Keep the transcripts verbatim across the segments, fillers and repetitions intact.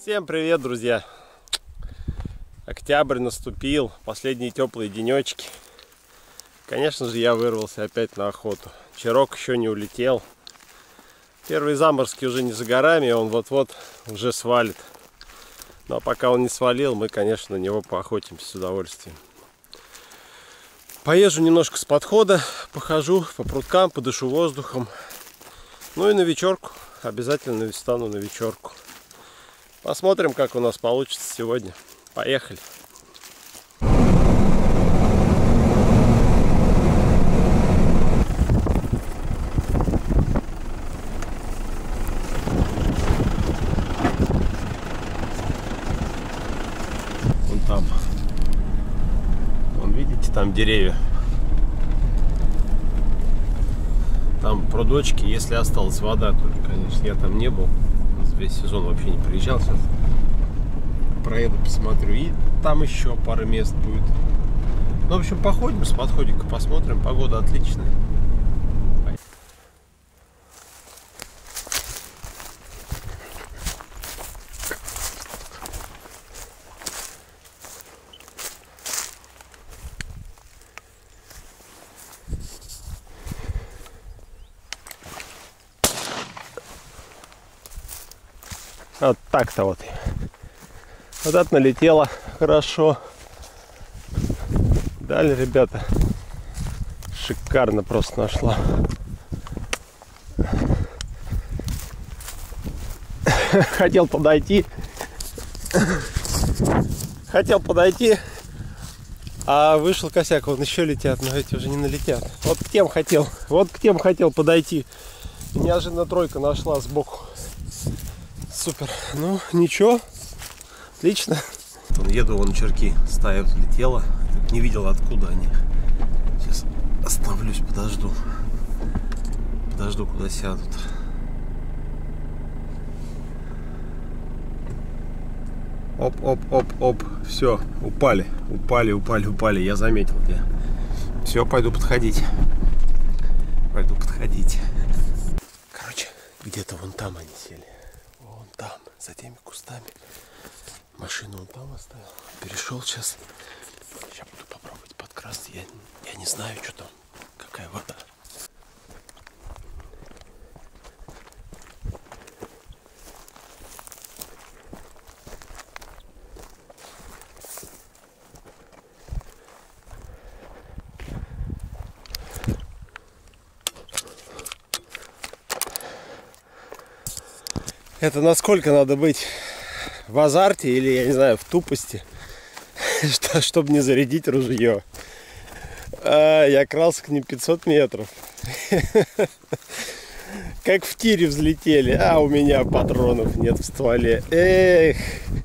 Всем привет, друзья! Октябрь наступил, последние теплые денечки. Конечно же, я вырвался опять на охоту. Чирок еще не улетел. Первые заморозки уже не за горами, он вот-вот уже свалит. Но пока он не свалил, мы, конечно, на него поохотимся с удовольствием. Поезжу немножко с подхода, похожу по пруткам, подышу воздухом. Ну и на вечерку, обязательно встану на вечерку. Посмотрим, как у нас получится сегодня. Поехали! Вон там. Вон, видите, там деревья. Там прудочки, если осталась вода, только, конечно, я там не был. Весь сезон вообще не приезжал. Сейчас проеду, посмотрю. И там еще пара мест будет. Ну, в общем, походим с подходика, посмотрим. Погода отличная. Вот так-то вот. Вот это налетело хорошо. Далее, ребята, шикарно просто нашла. Хотел подойти. Хотел подойти. А вышел косяк. Вон еще летят, но эти уже не налетят. Вот к тем хотел. Вот к тем хотел подойти. И неожиданно тройка нашла сбоку. Супер. Ну, ничего. Отлично. Еду, вон черки. Стая вот летела. Не видел, откуда они. Сейчас остановлюсь, подожду. Подожду, куда сядут. Оп, оп, оп, оп. Все, упали. Упали, упали, упали. Я заметил где. Все, пойду подходить. Пойду подходить. Короче, где-то вон там они сели. Там, за теми кустами. Машину он там оставил. Перешел сейчас. Сейчас буду попробовать подкрасться. Я, я не знаю, что там. Какая вода. Это насколько надо быть в азарте или, я не знаю, в тупости, чтобы не зарядить ружье. А, я крался к ним пятьсот метров. Как в тире взлетели. А у меня патронов нет в стволе. Эх.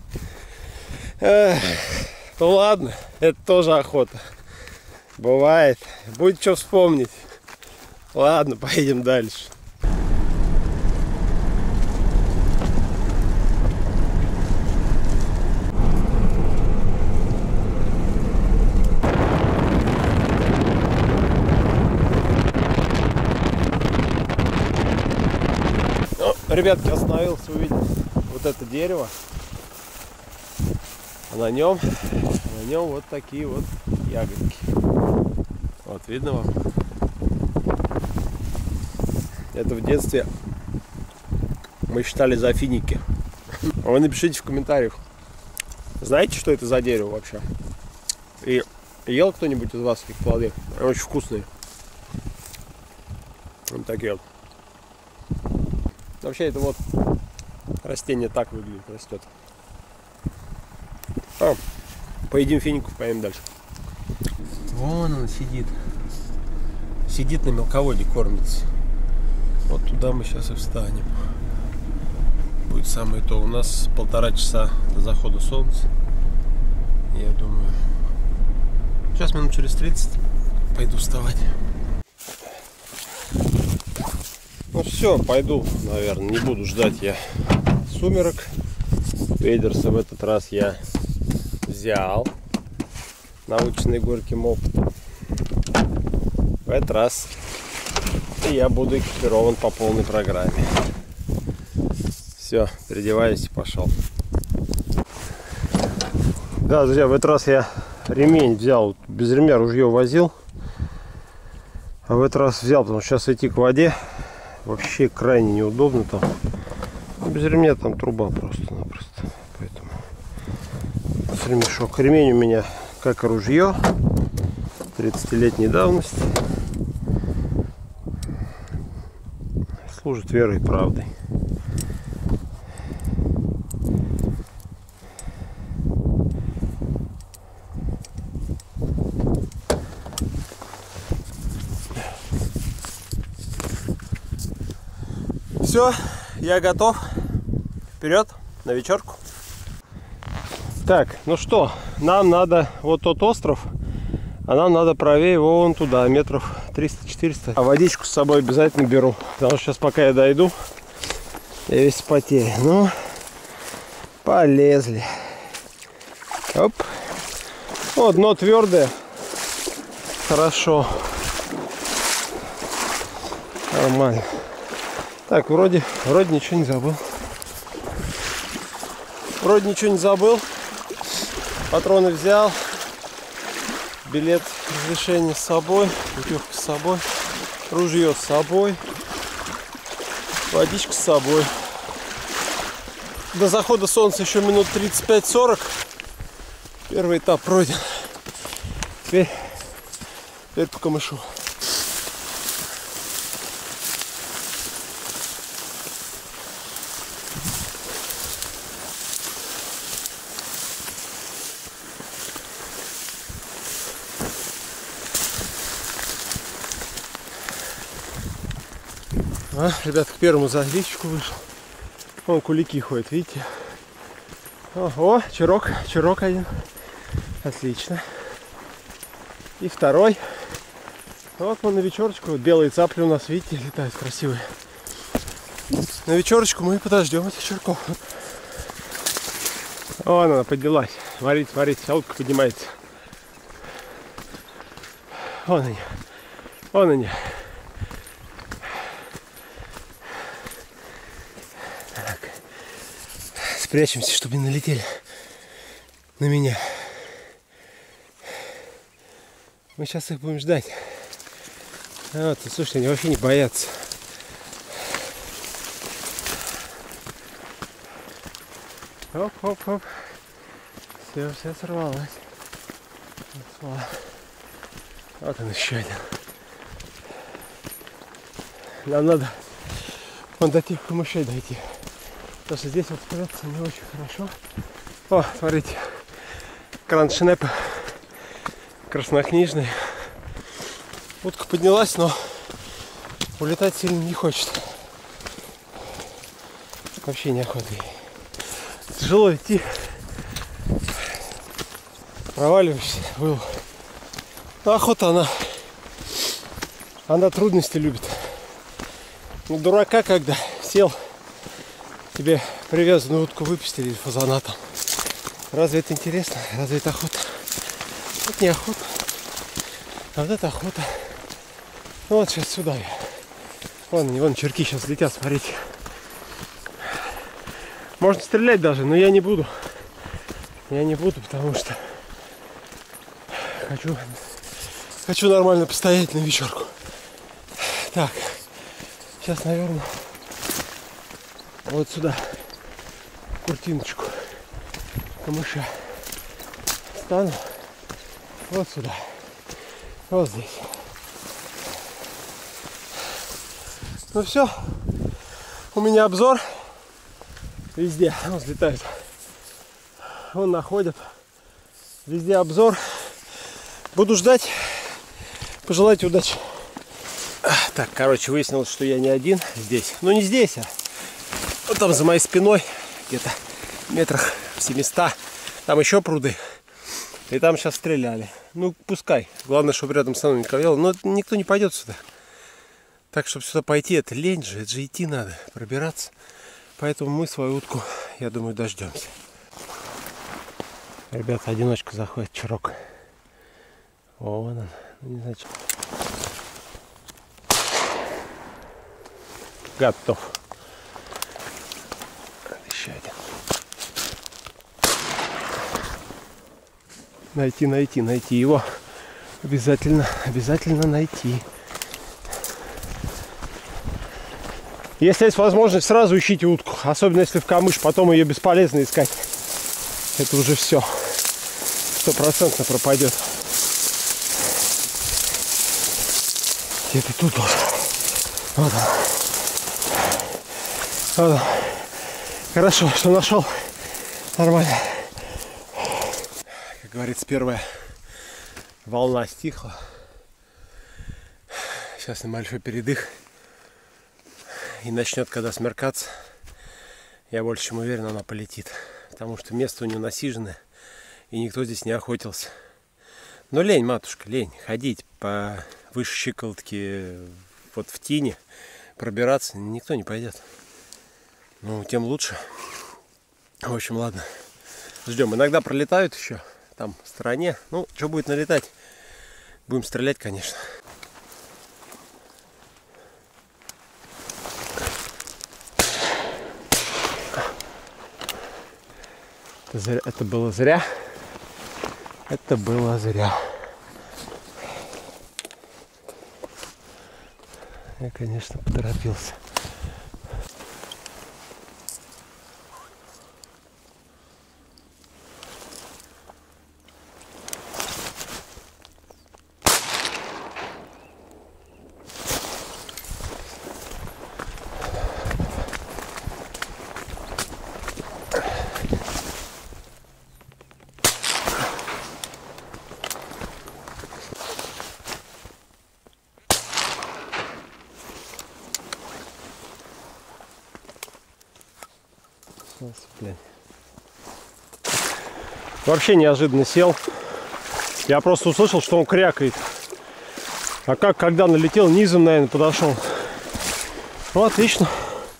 Эх. Ну ладно, это тоже охота. Бывает. Будет что вспомнить. Ладно, поедем дальше. Ребятки, остановился, увидел вот это дерево, а на нем, на нем вот такие вот ягодки. Вот, видно вам? Это в детстве мы считали за финики. А вы напишите в комментариях, знаете, что это за дерево вообще? И ел кто-нибудь из вас их плоды? Они очень вкусные. Вот такие вот. Вообще это вот растение так выглядит, растет. А, поедим фиников, поедем дальше. Вон он сидит. Сидит на мелководье, кормится. Вот туда мы сейчас и встанем. Будет самое то. У нас полтора часа до захода солнца. Я думаю, сейчас минут через тридцать пойду вставать. Ну все, пойду, наверное, не буду ждать я сумерок. Вейдерса в этот раз я взял, наученный горьким опытом. В этот раз и я буду экипирован по полной программе. Все, переодеваюсь и пошел. Да, друзья, в этот раз я ремень взял, без ремня ружье возил. А в этот раз взял, потому что сейчас идти к воде вообще крайне неудобно там. Без ремня там труба просто-напросто. Поэтому с ремешок. Ремень у меня как и ружье тридцатилетней давности. Служит верой и правдой. Все, я готов. Вперед на вечерку. Так, ну что, нам надо вот тот остров, а нам надо правее вон туда, метров триста-четыреста. А водичку с собой обязательно беру, потому что сейчас, пока я дойду, я весь потею. Ну, полезли. Оп. О, дно твердое. Хорошо. Нормально. Так, вроде, вроде ничего не забыл. Вроде ничего не забыл. Патроны взял. Билет разрешения с собой. Путевка с собой. Ружье с собой. Водичка с собой. До захода солнца еще минут тридцать пять сорок. Первый этап пройден. Теперь, теперь по камышу. А, ребята, к первому заливчику вышел. Вон кулики ходят, видите? О, о, чирок, чирок один. Отлично. И второй. Вот он на вечерочку. Вот белые цапли у нас, видите, летают красивые. На вечерочку мы подождем этих чирков. Вон она поднялась. Смотрите, смотрите, утка поднимается. Вон они. Вон они. Спрячемся, чтобы не налетели на меня. Мы сейчас их будем ждать. Вот, слушайте, они вообще не боятся. Оп-оп-оп. Все, все сорвалось. Вот он еще один. Нам надо вон до тех камышей дойти. Потому что здесь вот спрятаться не очень хорошо. О, смотрите, кроншнепы краснокнижные. Утка поднялась, но улетать сильно не хочет. Вообще неохота ей. Тяжело идти. Проваливаешься. Был. Ну, охота она. Она трудности любит. Ну, дурака, когда сел, тебе привязанную утку выпустили или фазана там. Разве это интересно? Разве это охота? Это не охота. А вот это охота. Ну вот сейчас сюда я. Вон они, вон черки сейчас летят, смотрите. Можно стрелять даже, но я не буду. Я не буду, потому что хочу, хочу нормально постоять на вечерку. Так, сейчас, наверное, вот сюда куртиночку камыша стану. Вот сюда. Вот здесь. Ну все. У меня обзор. Везде. Он взлетает. Он находит. Везде обзор. Буду ждать. Пожелайте удачи. Так, короче, выяснилось, что я не один здесь. Ну не здесь, а вот там за моей спиной. Где-то метрах в семистах. Там еще пруды. И там сейчас стреляли. Ну, пускай. Главное, чтобы рядом со мной никого не было. Но никто не пойдет сюда. Так, чтобы сюда пойти, это лень же. Это же идти надо, пробираться. Поэтому мы свою утку, я думаю, дождемся. Ребята, одиночка заходит, чирок. Вон он. Ну, не знаю, что. Готов. Еще один. Найти, найти, найти его. Обязательно, обязательно найти. Если есть возможность, сразу ищите утку. Особенно если в камыш, потом ее бесполезно искать. Это уже все. Стопроцентно пропадет. Где-то тут вот. Вот он. Вот он. Хорошо, что нашел. Нормально. Как говорится, первая волна стихла. Сейчас небольшой передых. И начнет, когда смеркаться, я больше чем уверен, она полетит. Потому что место у нее насиженное, и никто здесь не охотился. Но лень, матушка, лень. Ходить по выше щиколотки вот в тени, пробираться никто не пойдет. Ну, тем лучше. В общем, ладно. Ждем. Иногда пролетают еще там в стороне. Ну, что будет налетать? Будем стрелять, конечно. Это, зря, это было зря. Это было зря. Я, конечно, поторопился. Вообще неожиданно сел. Я просто услышал, что он крякает. А как, когда налетел, низом, наверное, подошел. Ну, отлично.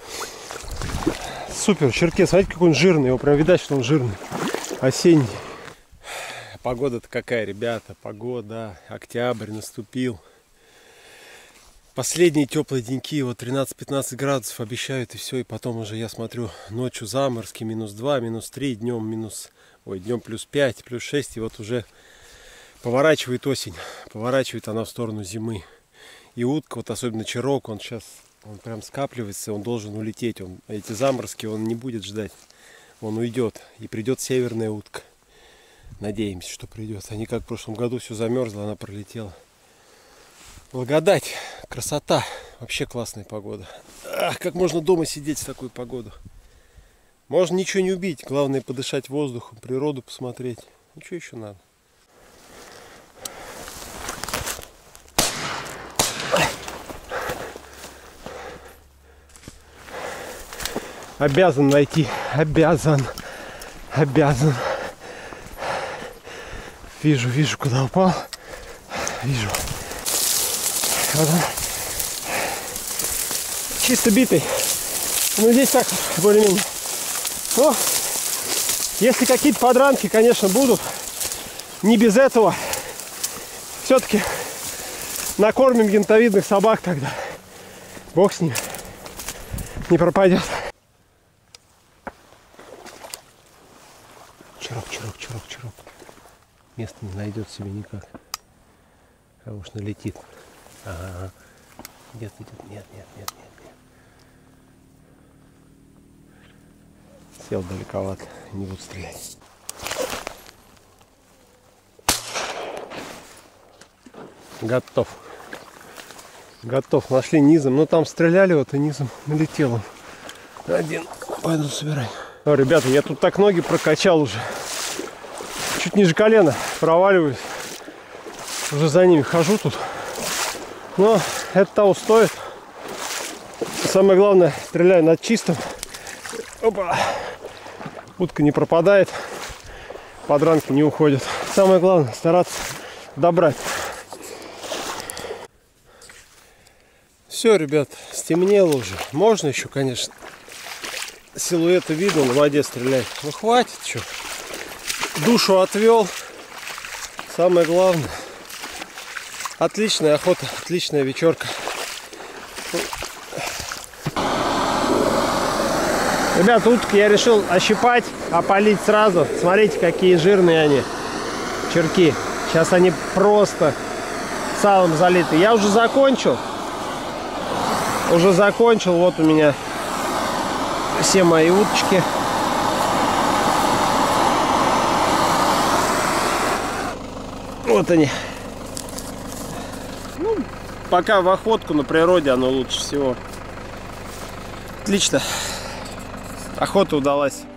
Супер, черкес. Смотрите, какой он жирный. Его прям видать, что он жирный. Осенний. Погода-то какая, ребята. Погода. Октябрь наступил. Последние теплые деньки, вот тринадцать-пятнадцать градусов обещают, и все. И потом уже, я смотрю, ночью заморозки, минус два, минус три, днем минус... Ой, днем плюс пять, плюс шесть, и вот уже поворачивает осень. Поворачивает она в сторону зимы. И утка, вот особенно черок, он сейчас, он прям скапливается, он должен улететь. Он, эти заморозки он не будет ждать. Он уйдет, и придет северная утка. Надеемся, что придет. А не как в прошлом году все замерзло, она пролетела. Благодать, красота, вообще классная погода. Ах, как можно дома сидеть в такую погоду. Можно ничего не убить, главное подышать воздухом, природу посмотреть. Ну что еще надо? Обязан найти, обязан, обязан. Вижу, вижу, куда упал. Вижу. Вот он. Чисто битый. Ну здесь так более-менее. Но если какие-то подранки, конечно, будут, не без этого. Все-таки накормим янтовидных собак тогда. Бог с ним. Не пропадет. Чирок, чирок, чирок, чирок. Место не найдет себе никак. А уж налетит. Ага. Где-то идет. Нет, нет, нет, нет, нет. Сел далековато. Не буду стрелять. Готов. Готов. Нашли низом. Но там стреляли, вот и низом налетел он. Один. Пойду собирай. О, ребята, я тут так ноги прокачал уже. Чуть ниже колена проваливаюсь. Уже за ними хожу тут. Но это того стоит. Самое главное, стреляю над чистым. Опа. Утка не пропадает. Подранки не уходят. Самое главное, стараться добрать. Все, ребят, стемнело уже. Можно еще, конечно, силуэты видно, на воде стрелять. Ну хватит, что. Душу отвел. Самое главное. Отличная охота, отличная вечерка. Ребят, утки я решил ощипать, опалить сразу. Смотрите, какие жирные они. Черки. Сейчас они просто салом залиты. Я уже закончил. Уже закончил. Вот у меня все мои уточки. Вот они. Ну, пока в охотку на природе оно лучше всего. Отлично. Охота удалась.